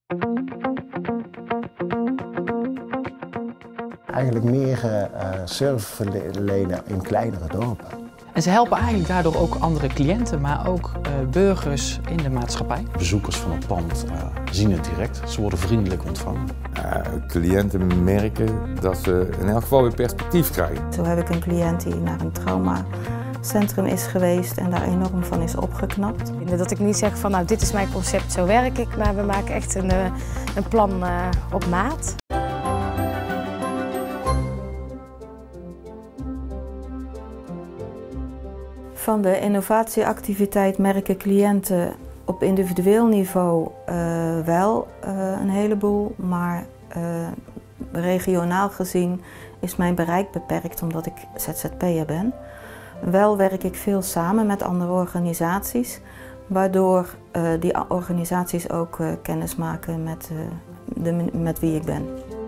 Eigenlijk meer service verlenen in kleinere dorpen. En ze helpen eigenlijk daardoor ook andere cliënten, maar ook burgers in de maatschappij. Bezoekers van het pand zien het direct, ze worden vriendelijk ontvangen. Cliënten merken dat ze in elk geval weer perspectief krijgen. Zo heb ik een cliënt die naar een traumacentrum is geweest en daar enorm van is opgeknapt. Dat ik niet zeg van nou dit is mijn concept, zo werk ik, maar we maken echt een plan op maat. Van de innovatieactiviteit merken cliënten op individueel niveau wel een heleboel, maar regionaal gezien is mijn bereik beperkt omdat ik ZZP'er ben. Wel werk ik veel samen met andere organisaties, waardoor die organisaties ook kennis maken met wie ik ben.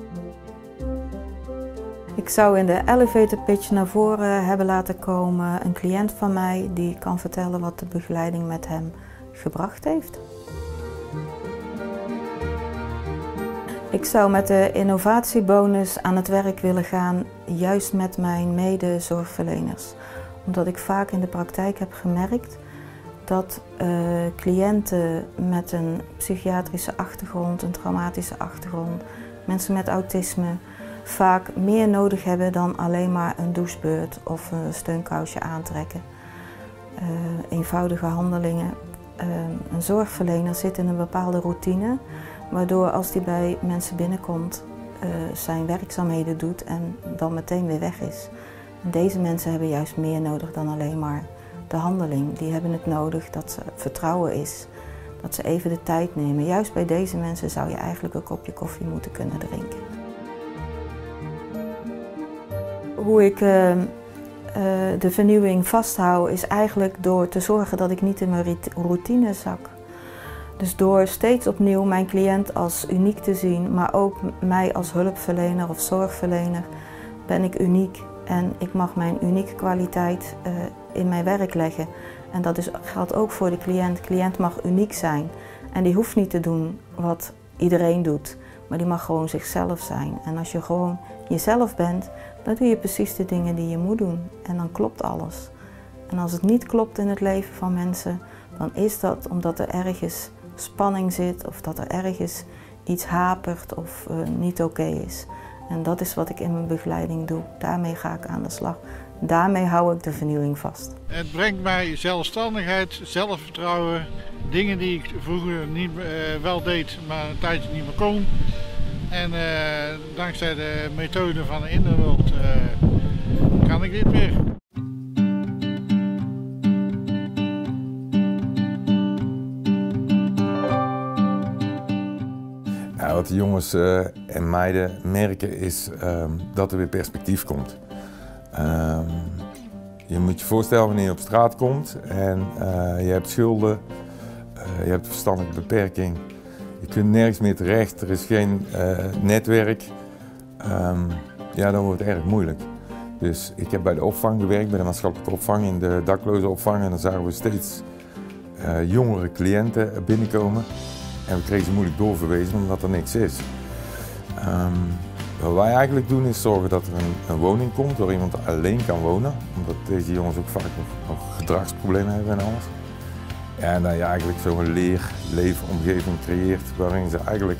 Ik zou in de elevator pitch naar voren hebben laten komen een cliënt van mij die kan vertellen wat de begeleiding met hem gebracht heeft. Ik zou met de innovatiebonus aan het werk willen gaan, juist met mijn medezorgverleners. Omdat ik vaak in de praktijk heb gemerkt dat cliënten met een psychiatrische achtergrond, een traumatische achtergrond, mensen met autisme, vaak meer nodig hebben dan alleen maar een douchebeurt of een steunkousje aantrekken. Eenvoudige handelingen. Een zorgverlener zit in een bepaalde routine, waardoor als die bij mensen binnenkomt zijn werkzaamheden doet en dan meteen weer weg is. En deze mensen hebben juist meer nodig dan alleen maar de handeling. Die hebben het nodig dat er vertrouwen is, dat ze even de tijd nemen. Juist bij deze mensen zou je eigenlijk een kopje koffie moeten kunnen drinken. Hoe ik de vernieuwing vasthoud is eigenlijk door te zorgen dat ik niet in mijn routine zak. Dus door steeds opnieuw mijn cliënt als uniek te zien, maar ook mij als hulpverlener of zorgverlener, ben ik uniek en ik mag mijn unieke kwaliteit in mijn werk leggen. En dat geldt ook voor de cliënt. De cliënt mag uniek zijn en die hoeft niet te doen wat iedereen doet, maar die mag gewoon zichzelf zijn. En als je gewoon jezelf bent, dan doe je precies de dingen die je moet doen en dan klopt alles. En als het niet klopt in het leven van mensen, dan is dat omdat er ergens spanning zit of dat er ergens iets hapert of niet oké is. En dat is wat ik in mijn begeleiding doe. Daarmee ga ik aan de slag. Daarmee hou ik de vernieuwing vast. Het brengt mij zelfstandigheid, zelfvertrouwen, dingen die ik vroeger niet, wel deed, maar een tijdje niet meer kon. En dankzij de methode van de Innerworld kan ik dit weer. Nou, wat de jongens en meiden merken is dat er weer perspectief komt. Je moet je voorstellen wanneer je op straat komt en je hebt schulden, je hebt verstandelijke beperking. Je kunt nergens meer terecht, er is geen netwerk. Ja, dan wordt het erg moeilijk. Dus ik heb bij de opvang gewerkt, bij de maatschappelijke opvang, in de daklozenopvang. En dan zagen we steeds jongere cliënten binnenkomen. En we kregen ze moeilijk doorverwezen omdat er niks is. Wat wij eigenlijk doen is zorgen dat er een woning komt waar iemand alleen kan wonen. Omdat deze jongens ook vaak nog gedragsproblemen hebben en alles. En dat je eigenlijk zo'n leefomgeving creëert waarin ze eigenlijk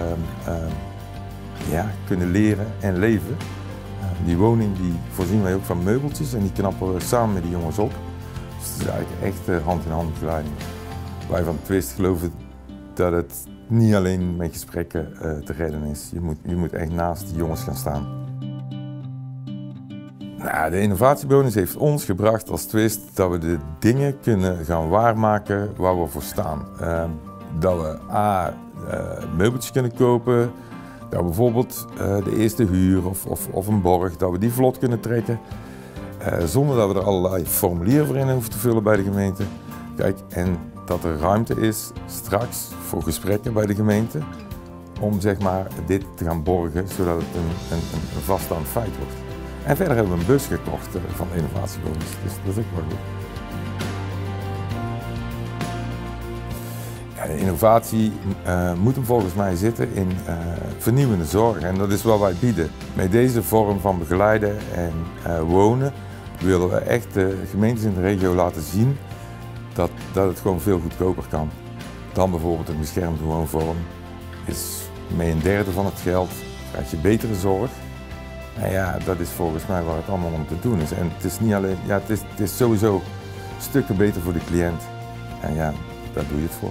kunnen leren en leven. Die woning die voorzien wij ook van meubeltjes en die knappen we samen met die jongens op. Dus het is eigenlijk echt hand-in-hand begeleiding. Wij van Twist geloven dat het niet alleen met gesprekken te redden is. Je moet echt naast die jongens gaan staan. Nou, de innovatiebonus heeft ons gebracht als Twist dat we de dingen kunnen gaan waarmaken waar we voor staan. Dat we meubeltjes kunnen kopen, dat we bijvoorbeeld de eerste huur of een borg, dat we die vlot kunnen trekken. Zonder dat we er allerlei formulieren voor in hoeven te vullen bij de gemeente. Kijk, en dat er ruimte is straks voor gesprekken bij de gemeente om zeg maar, dit te gaan borgen zodat het een vaststaand feit wordt. En verder hebben we een bus gekocht van de innovatiebonus, dus dat is ook wel goed. Ja, Innovatie moet hem volgens mij zitten in vernieuwende zorg en dat is wat wij bieden. Met deze vorm van begeleiden en wonen willen we echt de gemeentes in de regio laten zien dat het gewoon veel goedkoper kan. Dan bijvoorbeeld een beschermde woonvorm is met een derde van het geld krijg je betere zorg. En ja, dat is volgens mij waar het allemaal om te doen is. En het is niet alleen, ja, het is sowieso stukken beter voor de cliënt. En ja, daar doe je het voor.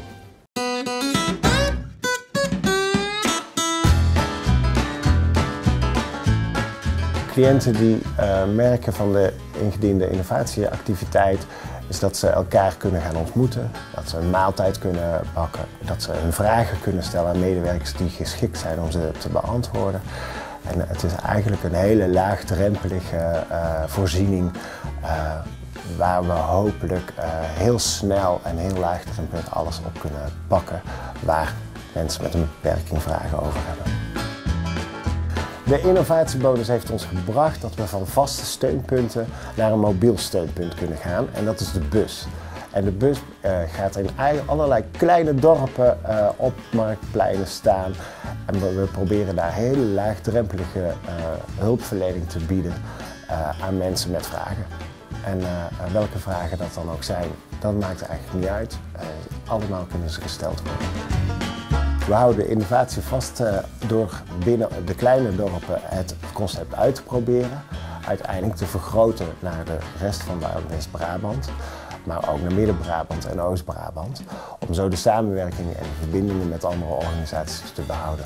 Cliënten die merken van de ingediende innovatieactiviteit is dat ze elkaar kunnen gaan ontmoeten, dat ze een maaltijd kunnen bakken, dat ze hun vragen kunnen stellen aan medewerkers die geschikt zijn om ze te beantwoorden. En het is eigenlijk een hele laagdrempelige voorziening waar we hopelijk heel snel en heel laagdrempelig alles op kunnen pakken waar mensen met een beperking vragen over hebben. De innovatiebonus heeft ons gebracht dat we van vaste steunpunten naar een mobiel steunpunt kunnen gaan en dat is de bus. En de bus gaat in allerlei kleine dorpen op marktpleinen staan en we proberen daar hele laagdrempelige hulpverlening te bieden aan mensen met vragen. En welke vragen dat dan ook zijn, dat maakt eigenlijk niet uit. Allemaal kunnen ze gesteld worden. We houden innovatie vast door binnen de kleine dorpen het concept uit te proberen. Uiteindelijk te vergroten naar de rest van West-Brabant, maar ook naar Midden-Brabant en Oost-Brabant. Om zo de samenwerking en de verbindingen met andere organisaties te behouden.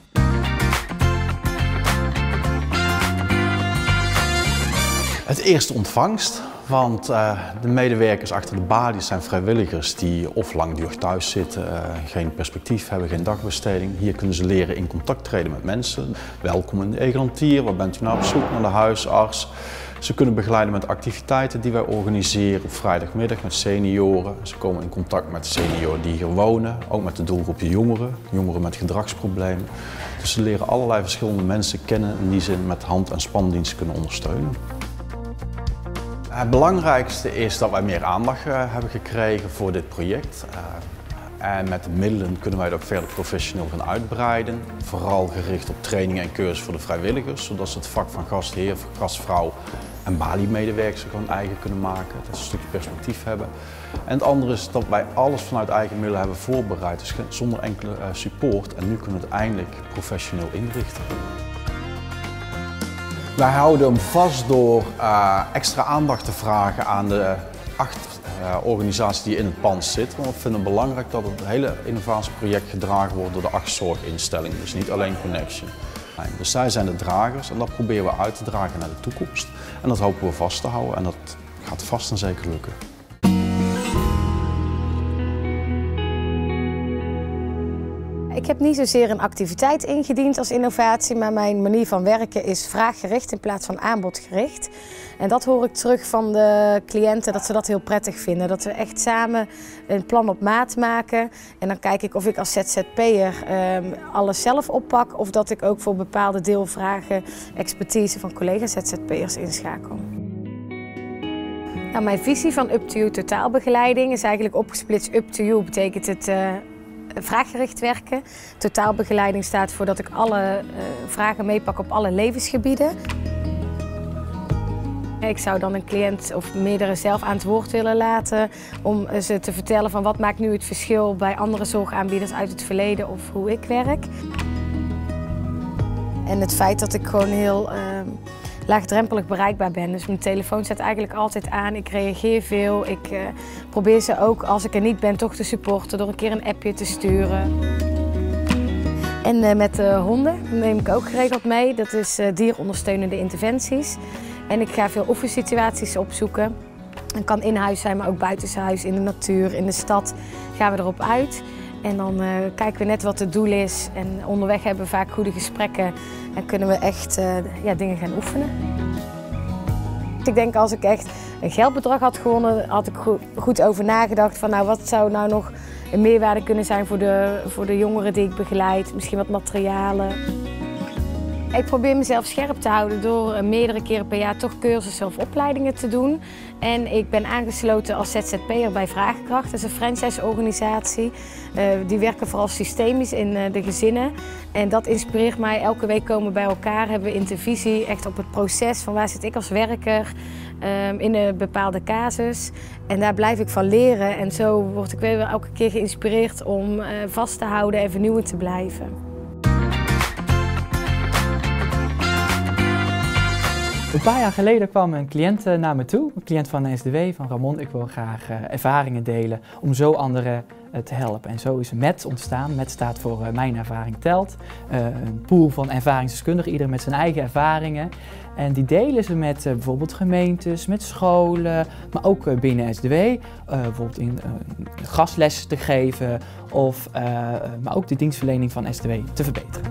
Het eerste ontvangst, want de medewerkers achter de balies zijn vrijwilligers die of langdurig thuis zitten, geen perspectief hebben, geen dagbesteding. Hier kunnen ze leren in contact treden met mensen. Welkom in de Egelantier, waar bent u nou op zoek naar de huisarts? Ze kunnen begeleiden met activiteiten die wij organiseren op vrijdagmiddag met senioren. Ze komen in contact met senioren die hier wonen, ook met de doelgroep jongeren, jongeren met gedragsproblemen. Dus ze leren allerlei verschillende mensen kennen en die ze met hand- en spandiensten kunnen ondersteunen. Het belangrijkste is dat wij meer aandacht hebben gekregen voor dit project. En met de middelen kunnen wij het ook verder professioneel gaan uitbreiden. Vooral gericht op training en cursus voor de vrijwilligers, zodat ze het vak van gastheer, gastvrouw en baliemedewerkers gewoon eigen kunnen maken. Dat ze een stukje perspectief hebben. En het andere is dat wij alles vanuit eigen middelen hebben voorbereid, dus zonder enkele support. En nu kunnen we het eindelijk professioneel inrichten. Wij houden hem vast door extra aandacht te vragen aan de 8 organisaties die in het pand zitten. Want we vinden het belangrijk dat het hele innovatieproject gedragen wordt door de 8 zorginstellingen. Dus niet alleen Connection. Dus zij zijn de dragers en dat proberen we uit te dragen naar de toekomst. En dat hopen we vast te houden en dat gaat vast en zeker lukken. Ik heb niet zozeer een activiteit ingediend als innovatie, maar mijn manier van werken is vraaggericht in plaats van aanbodgericht. En dat hoor ik terug van de cliënten, dat ze dat heel prettig vinden. Dat we echt samen een plan op maat maken. En dan kijk ik of ik als ZZP'er alles zelf oppak of dat ik ook voor bepaalde deelvragen expertise van collega ZZP'ers inschakel. Nou, mijn visie van Up to You totaalbegeleiding is eigenlijk opgesplitst. Up to You betekent het vraaggericht werken. Totaalbegeleiding staat voor dat ik alle vragen meepak op alle levensgebieden. Ik zou dan een cliënt of meerdere zelf aan het woord willen laten om ze te vertellen van wat maakt nu het verschil bij andere zorgaanbieders uit het verleden of hoe ik werk. En het feit dat ik gewoon heel laagdrempelig bereikbaar ben. Dus mijn telefoon staat eigenlijk altijd aan. Ik reageer veel. Ik probeer ze ook, als ik er niet ben, toch te supporten door een keer een appje te sturen. En met de honden neem ik ook geregeld mee. Dat is dierondersteunende interventies. En ik ga veel oefensituaties opzoeken. Het kan in huis zijn, maar ook buitenshuis, in de natuur, in de stad gaan we erop uit. En dan kijken we net wat het doel is. En onderweg hebben we vaak goede gesprekken en kunnen we echt dingen gaan oefenen. Ik denk als ik echt een geldbedrag had gewonnen, had ik goed over nagedacht van nou, wat zou nou nog een meerwaarde kunnen zijn voor de jongeren die ik begeleid. Misschien wat materialen. Ik probeer mezelf scherp te houden door meerdere keren per jaar toch cursussen of opleidingen te doen. En ik ben aangesloten als ZZP'er bij Vragenkracht. Dat is een franchise-organisatie. Die werken vooral systemisch in de gezinnen. En dat inspireert mij. Elke week komen we bij elkaar, hebben we intervisie echt op het proces van waar zit ik als werker in een bepaalde casus. En daar blijf ik van leren. En zo word ik weer elke keer geïnspireerd om vast te houden en vernieuwend te blijven. Een paar jaar geleden kwam een cliënt naar me toe, een cliënt van SDW, van Ramon. Ik wil graag ervaringen delen om zo anderen te helpen. En zo is MET ontstaan. MET staat voor Mijn Ervaring Telt. Een pool van ervaringsdeskundigen, ieder met zijn eigen ervaringen. En die delen ze met bijvoorbeeld gemeentes, met scholen, maar ook binnen SDW. Bijvoorbeeld in gastles te geven of maar ook de dienstverlening van SDW te verbeteren.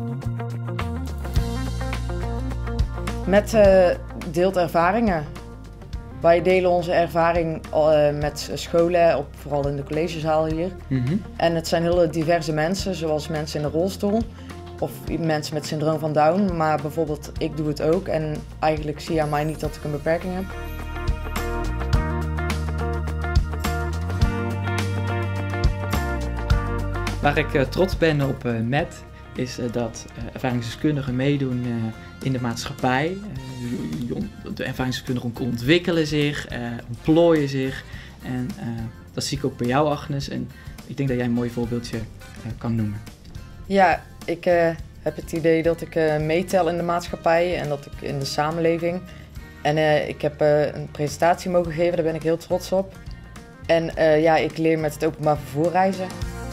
MET deelt ervaringen. Wij delen onze ervaring met scholen, vooral in de collegezaal hier. En het zijn hele diverse mensen, zoals mensen in de rolstoel of mensen met syndroom van Down. Maar bijvoorbeeld, ik doe het ook en eigenlijk zie je aan mij niet dat ik een beperking heb. Waar ik trots ben op MET is dat ervaringsdeskundigen meedoen in de maatschappij. De ervaringsdeskundigen ontwikkelen zich, ontplooien zich. En dat zie ik ook bij jou, Agnes. En ik denk dat jij een mooi voorbeeldje kan noemen. Ja, ik heb het idee dat ik meetel in de maatschappij en dat ik in de samenleving. En ik heb een presentatie mogen geven, daar ben ik heel trots op. En ja, ik leer met het openbaar vervoer reizen.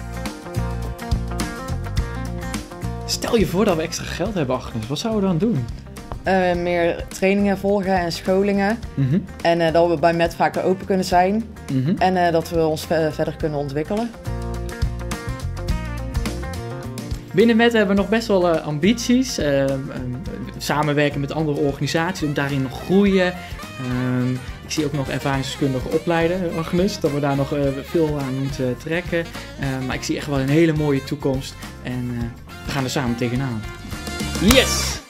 Stel je voor dat we extra geld hebben, Agnes. Wat zouden we dan doen? Meer trainingen volgen en scholingen. En dat we bij MET vaker open kunnen zijn. En dat we ons verder kunnen ontwikkelen. Binnen MET hebben we nog best wel ambities. Samenwerken met andere organisaties, om daarin nog groeien. Ik zie ook nog ervaringsdeskundigen opleiden, Agnes, dat we daar nog veel aan moeten trekken. Maar ik zie echt wel een hele mooie toekomst en we gaan er samen tegenaan. Yes!